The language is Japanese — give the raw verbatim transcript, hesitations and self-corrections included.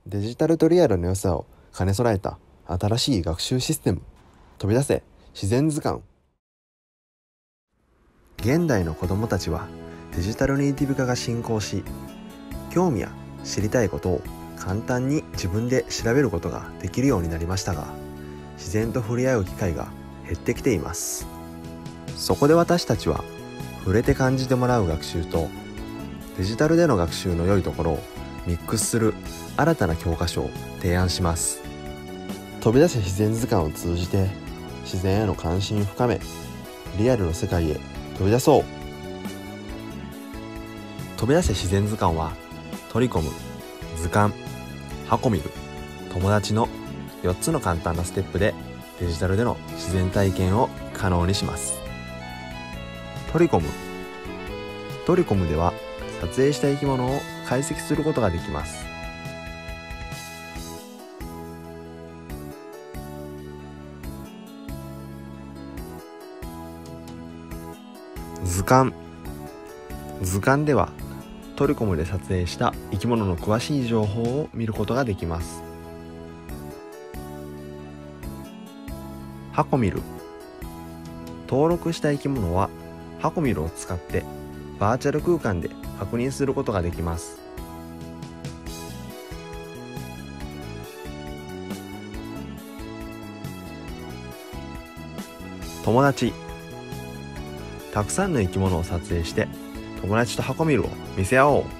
デジタルとリアルの良さを兼ね備えた新しい学習システム、飛び出せ自然図鑑。現代の子どもたちはデジタルネイティブ化が進行し、興味や知りたいことを簡単に自分で調べることができるようになりましたが、自然と触れ合う機会が減ってきています。そこで私たちは触れて感じてもらう学習とデジタルでの学習の良いところをミックスする新たな教科書を提案します。飛び出せ自然図鑑を通じて自然への関心を深め、リアルの世界へ飛び出そう。飛び出せ自然図鑑は取り込む、図鑑、箱見る、友達のよっつの簡単なステップでデジタルでの自然体験を可能にします。取り込む取り込むでは撮影した生き物を解析することができます。図鑑図鑑ではトリコムで撮影した生き物の詳しい情報を見ることができます。箱見る登録した生き物は箱見るを使ってバーチャル空間で確認することができます。友達たくさんの生き物を撮影して友達と箱見るを見せ合おう。